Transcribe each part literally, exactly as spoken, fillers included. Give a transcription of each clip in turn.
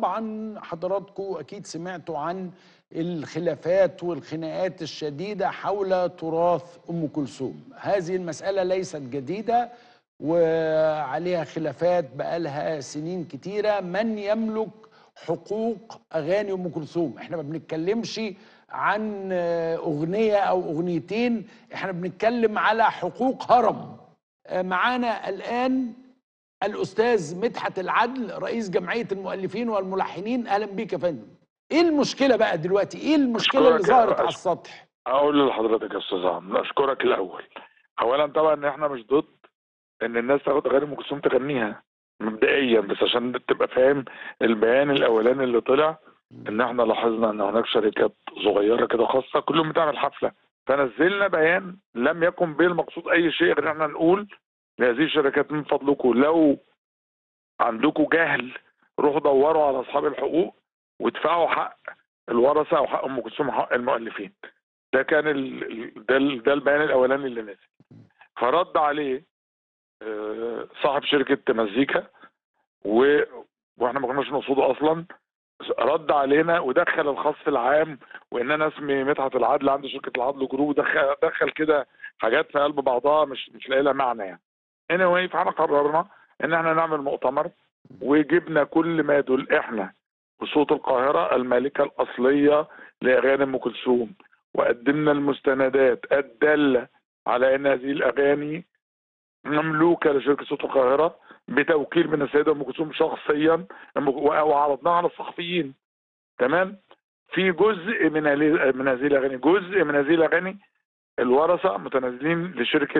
طبعا حضراتكم أكيد سمعتوا عن الخلافات والخناقات الشديدة حول تراث أم كلثوم. هذه المسألة ليست جديدة وعليها خلافات بقالها سنين كتيرة. من يملك حقوق أغاني أم كلثوم؟ احنا ما بنتكلمش عن أغنية أو أغنيتين، احنا بنتكلم على حقوق هرم. معانا الآن الأستاذ مدحت العدل رئيس جمعية المؤلفين والملحنين. أهلا بيك يا فندم. إيه المشكلة بقى دلوقتي؟ إيه المشكلة اللي ظهرت على السطح؟ أقول لحضرتك يا أستاذ عمرو، أشكرك الأول. أولا طبعا إحنا مش ضد إن الناس تاخد أغاني أم كلثوم تغنيها مبدئيا، بس عشان تبقى فاهم البيان الأولاني اللي طلع إن إحنا لاحظنا إن هناك شركات صغيرة كده خاصة كلهم بتعمل حفلة، فنزلنا بيان لم يكن به المقصود أي شيء غير إن إحنا نقول لهذه الشركات من فضلكم لو عندكم جهل روحوا دوروا على اصحاب الحقوق وادفعوا حق الورثه او حق ام كلثوم وحق المؤلفين. ده كان ال... ده ال... ده البيان الاولاني اللي نزل. فرد عليه صاحب شركه مزيكا و... واحنا ما كناش نقصده اصلا، رد علينا ودخل الخاص العام وان انا اسمي مدحت العدل عندي شركه العدل جروب، دخل دخل كده حاجات في قلب بعضها مش مش لاقي لها معنى يعني. anyway فاحنا قررنا ان احنا نعمل مؤتمر وجبنا كل ما يدل احنا بصوت القاهره المالكه الاصليه لاغاني ام كلثوم، وقدمنا المستندات الداله على ان هذه الاغاني مملوكه لشركه صوت القاهره بتوكيل من السيده ام كلثوم شخصيا، وعرضناها على الصحفيين. تمام؟ في جزء من من هذه الاغاني جزء من هذه الاغاني الورثه متنازلين لشركه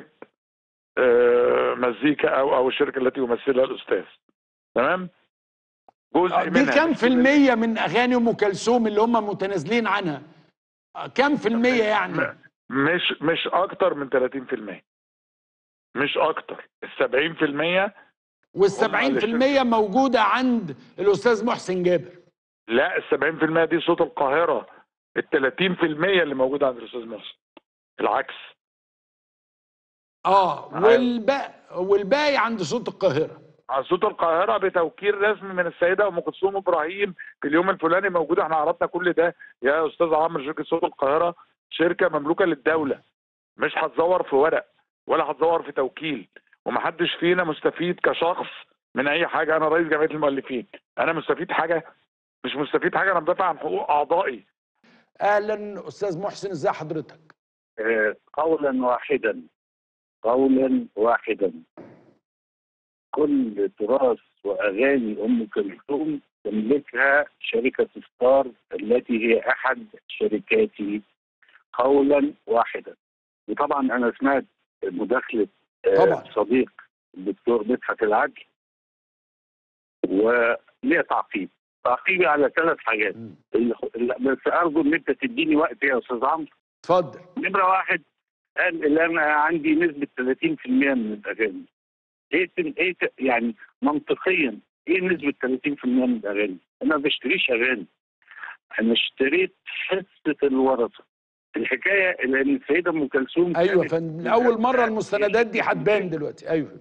مزيكا او او الشركه التي يمثلها الاستاذ. تمام؟ جزء دي كام في المية من اغاني ام كلثوم اللي هم متنازلين عنها؟ كام في المية يعني؟ مش مش اكتر من ثلاثين في المية، مش اكتر. ال سبعين في المية وال سبعين في المية موجوده عند الاستاذ محسن جابر. لا، ال سبعين في المية دي صوت القاهره، ال ثلاثين في المية اللي موجوده عند الاستاذ محسن العكس. اه والباقي والباقي عند صوت القاهره. على صوت القاهره بتوكيل رسمي من السيده ام كلثوم ابراهيم في اليوم الفلاني موجوده. احنا عرضنا كل ده يا استاذ عمرو. شركه صوت القاهره شركه مملوكه للدوله، مش هتزور في ورق ولا هتزور في توكيل، ومحدش فينا مستفيد كشخص من اي حاجه. انا رئيس جمعيه المؤلفين، انا مستفيد حاجه؟ مش مستفيد حاجه، انا بدافع عن حقوق اعضائي. اهلا استاذ محسن، ازي حضرتك؟ آه قولا واحدا قولا واحدا كل تراث واغاني ام كلثوم تملكها شركه ستار التي هي احد شركاتي قولا واحدا. وطبعا انا سمعت مداخله طبعا صديق الدكتور مدحت العدل وليه تعقيب تعقيبي على ثلاث حاجات، بس ارجو ان انت تديني وقت يا استاذ عمرو. اتفضل. نمره واحد، قال اللي انا عندي نسبه ثلاثين في المية من الاغاني. ايه ايه يعني منطقيا ايه نسبه ثلاثين في المية من الاغاني؟ انا ما بشتريش اغاني، انا اشتريت حصه الورثه. الحكايه ان السيده ام كلثوم ايوه فندم، لاول مره المستندات دي هتبان دلوقتي. ايوه،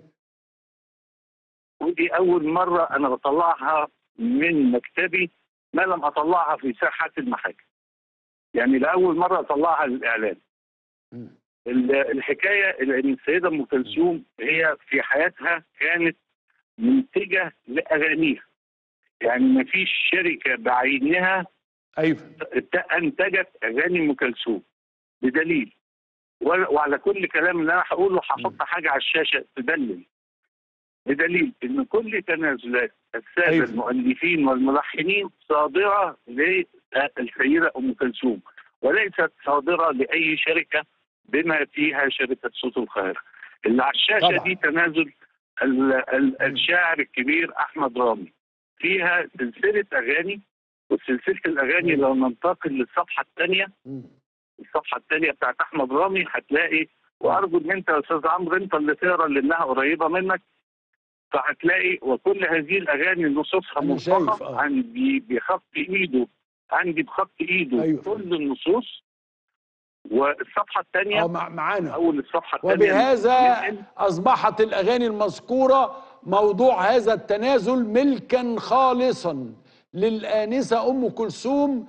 ودي اول مره انا بطلعها من مكتبي ما لم اطلعها في ساحات المحاكم. يعني لاول مره اطلعها للاعلام. الحكايه ان السيده ام كلثوم هي في حياتها كانت منتجه لاغانيها، يعني ما فيش شركه بعينها ايوه انتجت اغاني ام كلثوم. بدليل وعلى كل كلام اللي انا هقوله هحط حاجه على الشاشه تدلل. بدليل ان كل تنازلات الساده أيوة. المؤلفين والملحنين صادره للسيده ام كلثوم وليست صادره لاي شركه بما فيها شركه صوت القاهره. اللي على الشاشه طبعا. دي تنازل ال ال الشاعر الكبير احمد رامي، فيها سلسله اغاني، وسلسله الاغاني لو ننتقل للصفحه الثانيه الصفحه الثانيه بتاعت احمد رامي هتلاقي، وارجو ان انت يا استاذ عمرو انت اللي تقرا لانها قريبه منك، فهتلاقي وكل هذه الاغاني نصوصها منطقه آه. عندي بخط ايده عندي بخط ايده أيوة. كل النصوص. والصفحه الثانيه اه معانا اول الصفحه الثانيه. وبهذا اصبحت الاغاني المذكوره موضوع هذا التنازل ملكا خالصا للآنسة أم كلثوم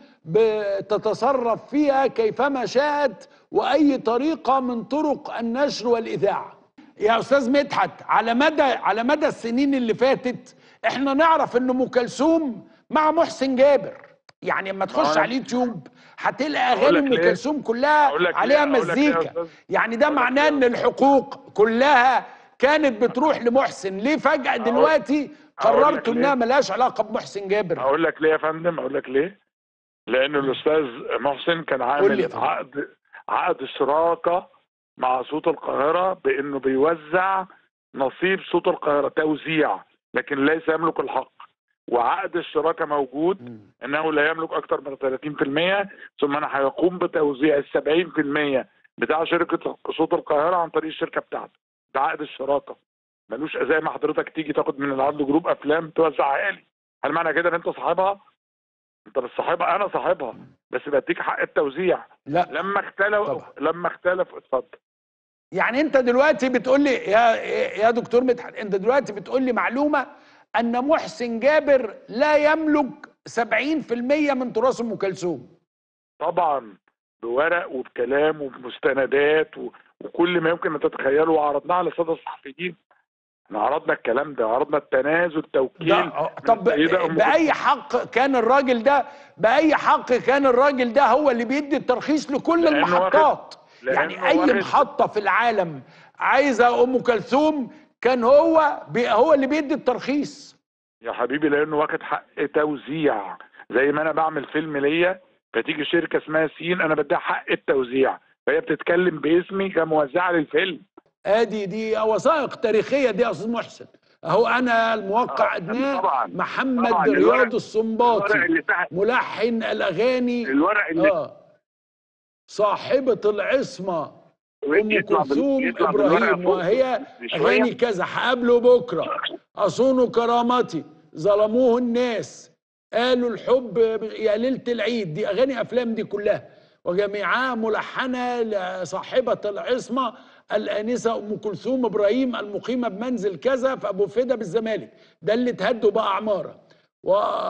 بتتصرف فيها كيفما شاءت وأي طريقة من طرق النشر والإذاعة. يا أستاذ مدحت، على مدى على مدى السنين اللي فاتت احنا نعرف ان ام كلثوم مع محسن جابر، يعني اما تخش على اليوتيوب هتلاقي اغاني ام كلثوم كلها عليها مزيكا، يعني ده معناه ان الحقوق كلها كانت بتروح لمحسن. ليه فجأة دلوقتي قررتوا انها ملهاش علاقة بمحسن جابر؟ اقول لك ليه يا فندم، اقول لك ليه. لان الاستاذ محسن كان عامل عقد عقد شراكة مع صوت القاهرة بانه بيوزع نصيب صوت القاهرة توزيع، لكن ليس يملك الحق. وعقد الشراكة موجود انه لا يملك اكثر من ثلاثين بالمئة، ثم انا هيقوم بتوزيع ال سبعين بالمئة بتاع شركة صوت القاهرة عن طريق الشركة بتاعته. ده عقد الشراكة، ملوش زي ما حضرتك تيجي تاخد من العرض جروب افلام توزعها لي. هل معنى كده ان انت صاحبها؟ انت مش صاحبها، انا صاحبها، بس بديك حق التوزيع. لا لما اختلف لما اختلف اتفضل. يعني انت دلوقتي بتقول لي يا يا دكتور مدحت، انت دلوقتي بتقول لي معلومه ان محسن جابر لا يملك سبعين بالمئة من تراث ام كلثوم. طبعا بورق وبكلام وبمستندات و... وكل ما يمكن ان تتخيله، وعرضناه على الساده الصحفيين. احنا عرضنا الكلام ده، عرضنا التنازل التوكيل. طب باي حق كان الراجل ده باي حق كان الراجل ده هو اللي بيدي الترخيص لكل المحطات؟ يعني اي محطه في العالم عايزه ام كلثوم كان هو هو اللي بيدي الترخيص يا حبيبي، لانه واخد حق توزيع. زي ما انا بعمل فيلم ليا، فتيجي شركه اسمها سين انا بديها حق التوزيع، فهي بتتكلم باسمي كموزعه للفيلم. ادي دي وثائق تاريخيه دي يا استاذ محسن. اهو انا الموقع ادناه محمد طبعاً رياض السنباطي ملحن الاغاني الورق اللي اه صاحبه العصمه ام كلثوم ابراهيم، وهي اغاني كذا: هقابله بكره، اصون كرامتي، ظلموه الناس، قالوا الحب يا ليله العيد. دي اغاني افلام دي كلها، وجميعها ملحنه لصاحبه العصمه الانسه ام كلثوم ابراهيم المقيمه بمنزل كذا في ابو فدا بالزمالك، ده اللي اتهدوا بقى عماره. و...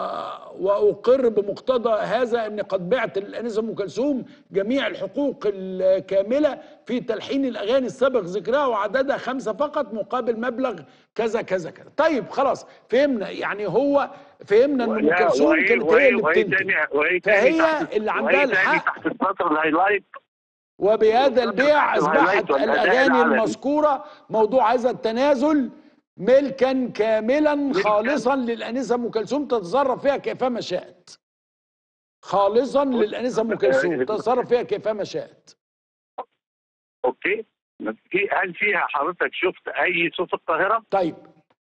واقر بمقتضى هذا اني قد بعت للانسه ام كلثوم جميع الحقوق الكامله في تلحين الاغاني السابق ذكرها وعددها خمسه فقط مقابل مبلغ كذا كذا كذا. طيب خلاص فهمنا، يعني هو فهمنا ان ام كلثوم كانت هي اللي بتنتج، فهي اللي عندها الحق تحت السطر الهايلايت. وبهذا البيع اصبحت الاغاني المذكوره موضوع هذا التنازل ملكا كاملا خالصا للانسه ام كلثوم تتصرف فيها كيفما شاءت. خالصا للانسه ام كلثوم تتصرف فيها كيفما شاءت. اوكي، في هل فيها حضرتك شفت اي صوت القاهره؟ طيب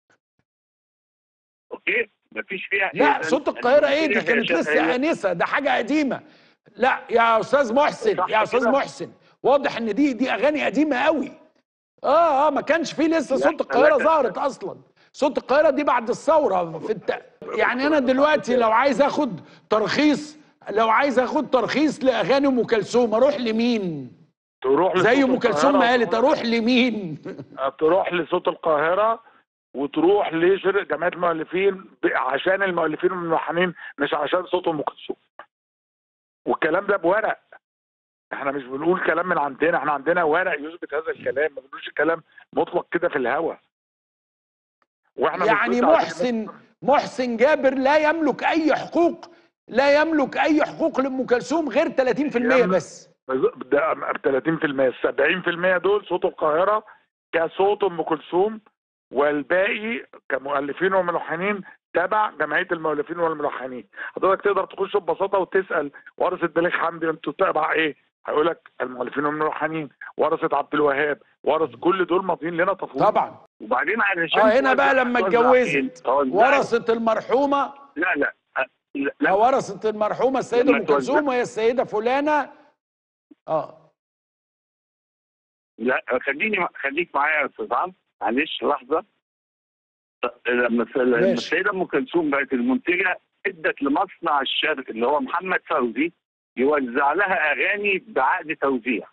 اوكي، مفيش فيها. لا صوت القاهره ايه؟ دي كانت لسه انسه، ده حاجه قديمه. لا يا استاذ محسن، يا استاذ محسن، واضح ان دي دي اغاني قديمه قوي. اه اه ما كانش فيه لسه صوت القاهره ظهرت اصلا. صوت القاهره دي بعد الثوره في الت... يعني انا دلوقتي لو عايز اخد ترخيص لو عايز اخد ترخيص لاغاني ام كلثوم اروح لمين؟ تروح زي ام كلثوم ما قالت اروح لمين؟ تروح لصوت القاهره وتروح لشركه جمعيه المؤلفين عشان المؤلفين والملحنين، مش عشان صوت ام كلثوم. والكلام ده بورق، احنا مش بنقول كلام من عندنا، احنا عندنا ورق يثبت هذا الكلام، ما بنقولش كلام مطلق كده في الهوا. واحنا يعني محسن محسن جابر لا يملك اي حقوق لا يملك اي حقوق لام كلثوم غير ثلاثين بالمئة بس. ده ثلاثين بالمئة، ال سبعين بالمئة دول صوت القاهره كصوت ام كلثوم، والباقي كمؤلفين وملحنين تبع جمعيه المؤلفين والملحنين. حضرتك تقدر تخش ببساطه وتسال ورثه بليغ حمدي انتوا تبع ايه؟ هيقول لك المؤلفين والملحنين، ورثه عبد الوهاب، ورثه، كل دول ماضيين لنا تفويض طبعا. وبعدين علشان اه هنا بقى لما اتجوزت ورثه المرحومه لا لا لا, لا. ورثه المرحومه السيده ام كلثوم وهي السيده فلانه. اه لا خليني خليك معايا يا استاذ عمرو، معلش لحظه. لما السيده ام كلثوم بقت المنتجه، ادت لمصنع الشرق اللي هو محمد فوزي يوزع لها اغاني بعقد توزيع.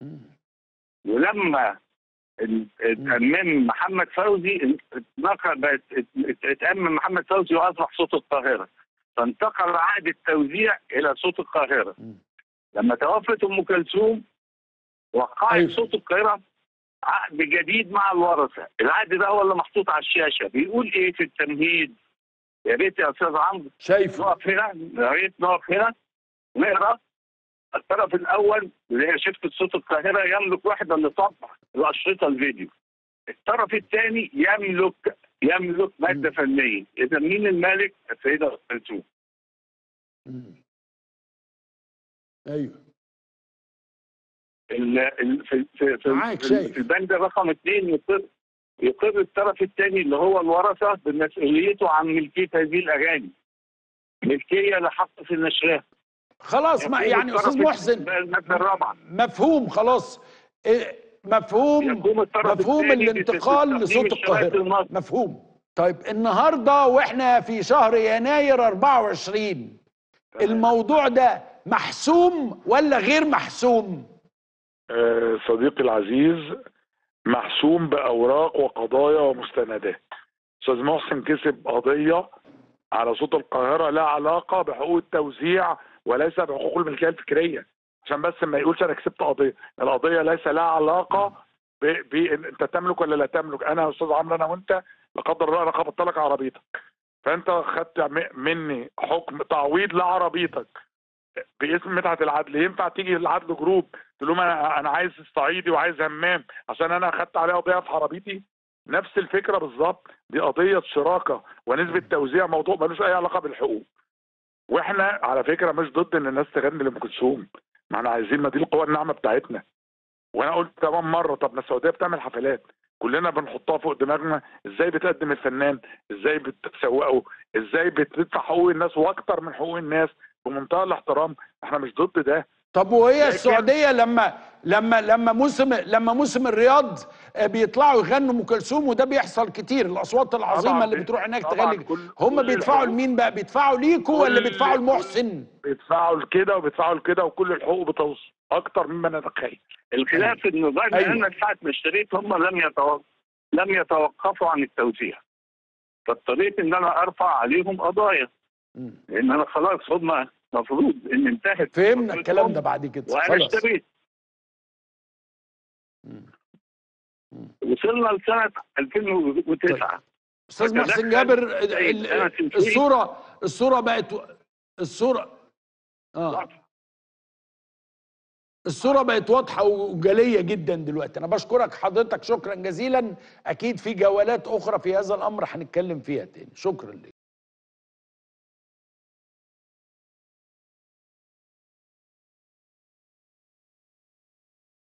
ولما اتأمم محمد فوزي بقت اتأمم محمد فوزي واصبح صوت القاهره. فانتقل عقد التوزيع الى صوت القاهره. لما توفت ام كلثوم وقعت أيوة. صوت القاهره عقد جديد مع الورثه. العقد ده هو اللي محطوط على الشاشه، بيقول ايه في التمهيد؟ يا ريت يا استاذ عمرو شايفه. نقف هنا، يا ريت نقف هنا نقرا. الطرف الاول اللي هي شركه صوت القاهره يملك وحده لطبع الاشرطه الفيديو. الطرف الثاني يملك يملك ماده فنيه. اذا مين المالك؟ السيده ام كلثوم. ايوه. ال ال في في في, معاك في, شايف. في البند رقم اثنين يقر يقر الطرف الثاني اللي هو الورثه بمسؤوليته عن ملكيه هذه الاغاني. ملكيه لحق في النشرات. خلاص، ما يعني استاذ محسن الماده الرابعه مفهوم خلاص. إيه مفهوم مفهوم الانتقال لصوت القاهره مفهوم. طيب النهارده واحنا في شهر يناير أربعة وعشرين، الموضوع ده محسوم ولا غير محسوم؟ آه صديقي العزيز، محسوم بأوراق وقضايا ومستندات. أستاذ محسن كسب قضية على صوت القاهرة لها علاقة بحقوق التوزيع وليس بحقوق الملكية الفكرية، عشان بس ما يقولش أنا كسبت قضية. القضية ليس لها علاقة ب... ب... أنت تملك ولا لا تملك. أنا يا أستاذ عمرو، أنا وأنت لا قدر الله أنا خبطت لك عربيتك، فأنت خدت مني حكم تعويض لعربيتك باسم متعة العدل. ينفع تيجي العدل جروب تقول لهم انا انا عايز الصعيدي وعايز همام عشان انا اخدت عليه قضيه في عربيتي؟ نفس الفكره بالظبط. دي قضيه شراكه ونسبه توزيع، موضوع ملوش اي علاقه بالحقوق. واحنا على فكره مش ضد ان الناس تغني لام كلثوم، ما احنا عايزين، ما دي القوه الناعمه بتاعتنا. وانا قلت تمام مره، طب ما السعوديه بتعمل حفلات كلنا بنحطها فوق دماغنا. ازاي بتقدم الفنان، ازاي بتسوقه، ازاي بتدفع حقوق الناس واكتر من حقوق الناس بمنتهى الاحترام. احنا مش ضد ده. طب وهي السعوديه لما لما لما موسم لما موسم الرياض بيطلعوا يغنوا ام كلثوم، وده بيحصل كتير، الاصوات العظيمه اللي بتروح هناك تغني، هم بيدفعوا لمين بقى؟ بيدفعوا ليكوا ولا بيدفعوا لمحسن؟ بيدفعوا لكده وبيدفعوا لكده، وكل الحقوق بتوصل اكتر مما نتخيل. الخلاف انه بعد أيوة. انا ساعه ما اشتريت هم لم يتوقفوا لم يتوقفوا عن التوزيع، فاضطريت ان انا ارفع عليهم قضايا لان انا خلاص هم المفروض ان انتهت. فهمنا الكلام ده بعد كده. وانا خلاص اشتريت. وصلنا لسنه ألفين وتسعة. استاذ محسن جابر، الصوره الصوره بقت الصوره اه الصورة بقت واضحة وجلية جدا دلوقتي. أنا بشكرك حضرتك شكرا جزيلا. أكيد في جولات أخرى في هذا الأمر هنتكلم فيها تاني. شكرا لك.